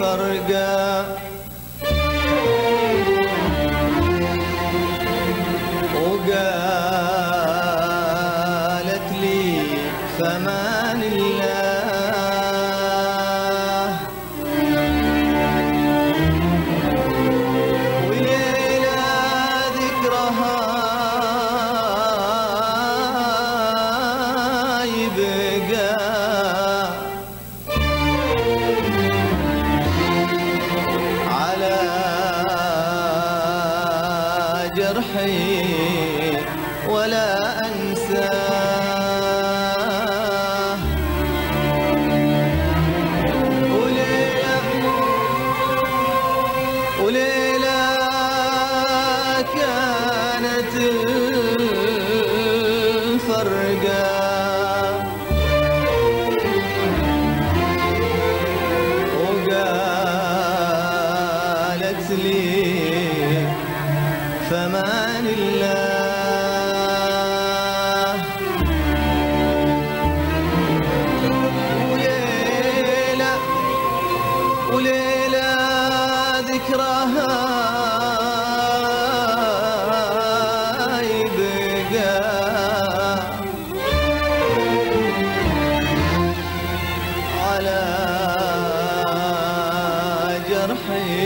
فرقة وقالت لي فمان الله وليلة ذكرها يبقى على جرحي ولا أنساه وليلة كانت الفرقة وقالت لي فمان الله وليلة ذكرها يبقى على جرحي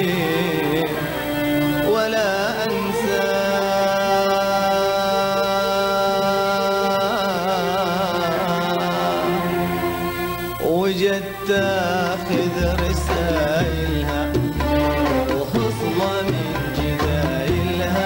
ولا أنساه وجدت تاخذ رسائلها وخصلة من جدايلها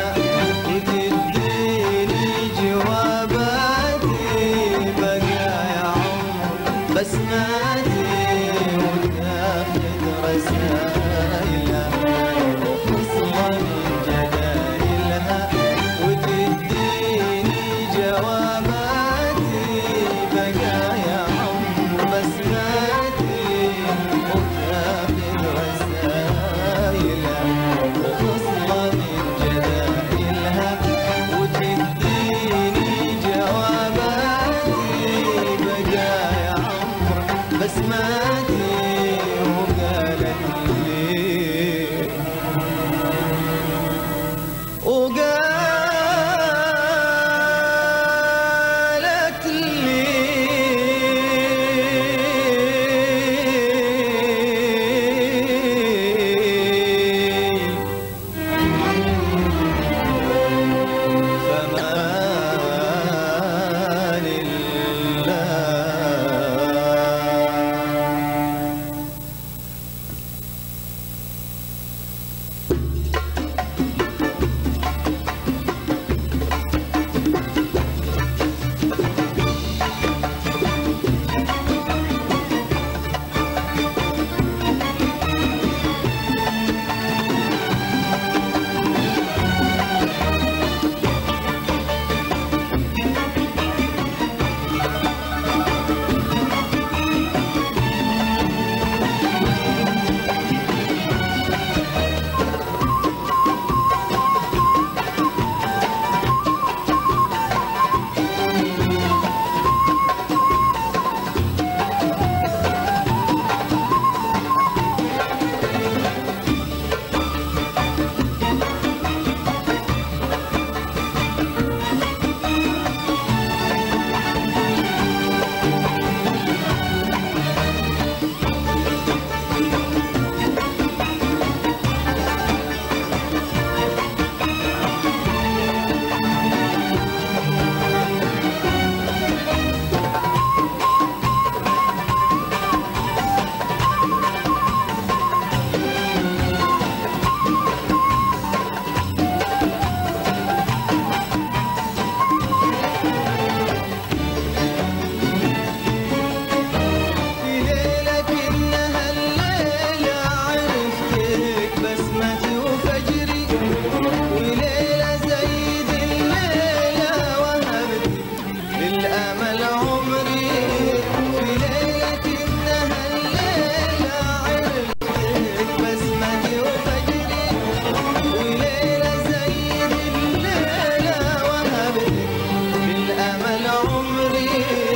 وتديني جواباتي بقايا عمر بسماتي وتاخذ رسائلها وخصلة من جدايلها وتديني جواباتي بقايا عمر بسماتي وتاخذ رسائلها وخصلة من جدايلها وتديني جواباتي بقايا عمر بسماتي وقالت فمان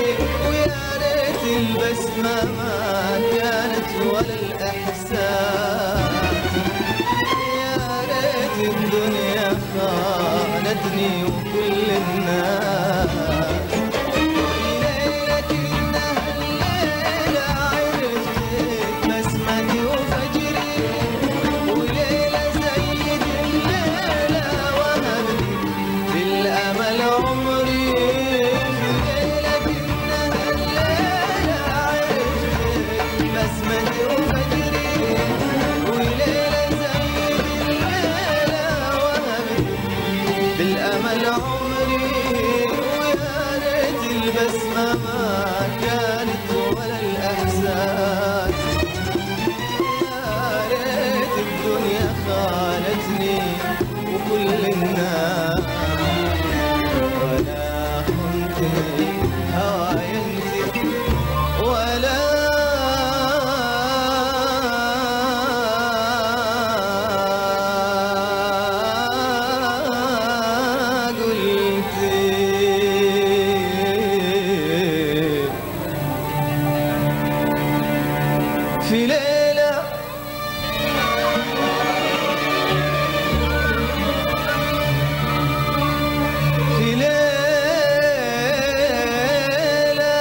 البسمة ما كانت ولا الإحساس في ليلة في ليلة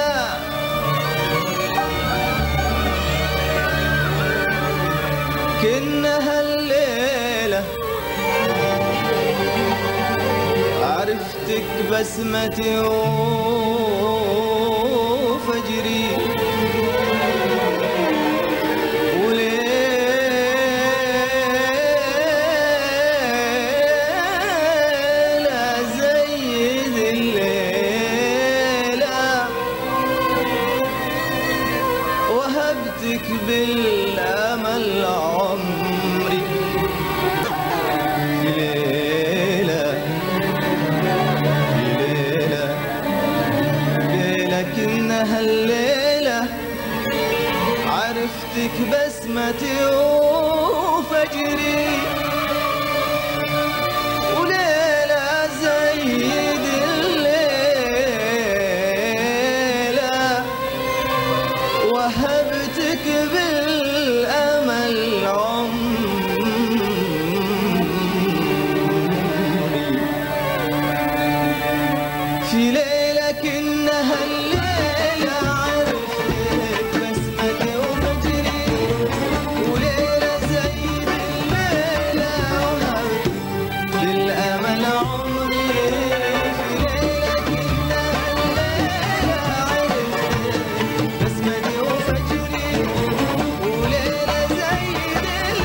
كأنها الليلة عرفتك بسمتي وفجري وليلة زي ذي الليلة وهبتك بالأمل عمري في ليلة لكنها الليلة عرفتك بسمتي وفجري وليلة زي ذي الليلة وهبتك بالأمل عمري في ليلة كأنها الليلة عرفتك بسمتي وفجري وليلة زي الليلة وهبتك بالأمل عمري في ليلة كأنها الليلة عرفتك بسمتي وفجري وليلة زي الليلة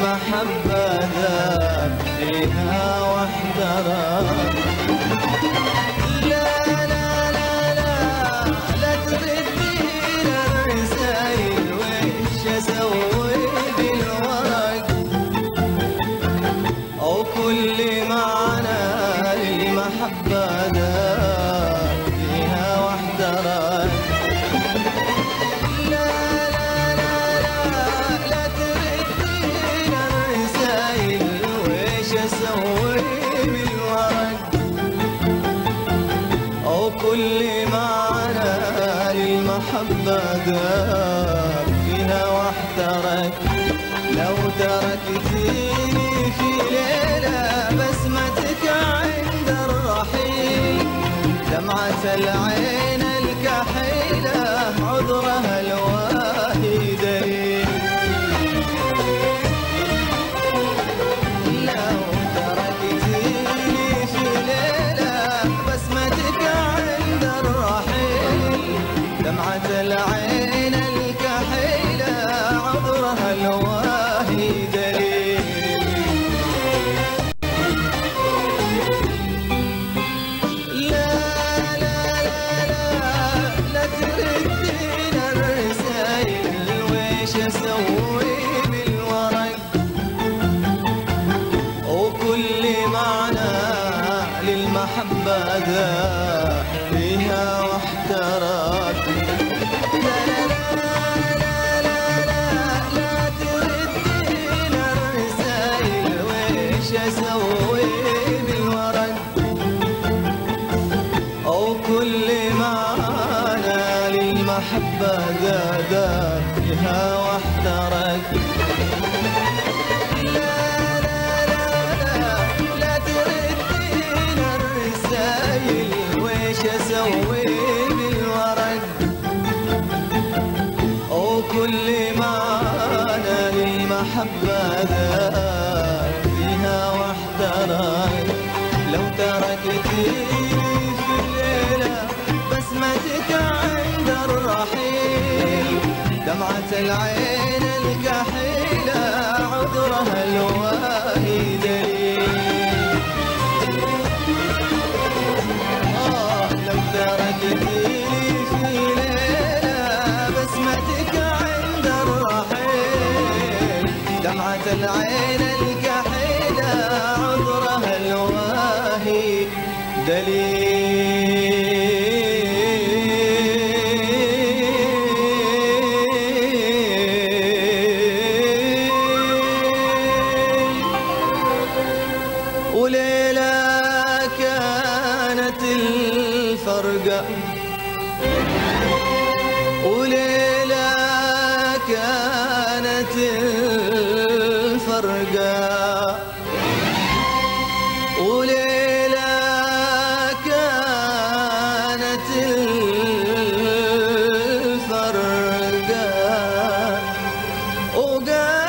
للمحبة ذاب فيها واحترق. لا لا لا لا لا تردين الرسايل وش اسوي بالورق، او كل معنى للمحبة ذاب فيها واحترق. كل معنى للمحبة ذاب فيها واحترق. لو تركتيني في ليلة بسمتك عند الرحيل، دمعة العين الكحيلة عذرها الواهي دليل. لو تركتيني في ليلة بسمتك دمعة العين الكحيلة عذرها الواهي دليل. لا لا لا لا لا تردين الرسايل ويش اسوي بالورق، وكل معنى للمحبة ذاب فيها واحترق. لا لا لا لا لا لا تردين الرسايل ويش اسوي بالورق، او كل معنى للمحبة ذاب فيها واحترق. لا لا لا لا لا تردين الرسايل ويش اسوي بالورق، او كل معنى للمحبة ذاب فيها واحترق. لو تركتيني في الليلة بسمتك عند الرحيل، دمعة العين الكحيلة عذرها الواهي دليل. لو تركتيني في ليلة بسمتك عند الرحيل، دمعة العين الكحيلة عذرها الواهي دليل. وليلة كانت الفرقة، وليلة كانت الفرقة، وليلة كانت الفرقة، وقال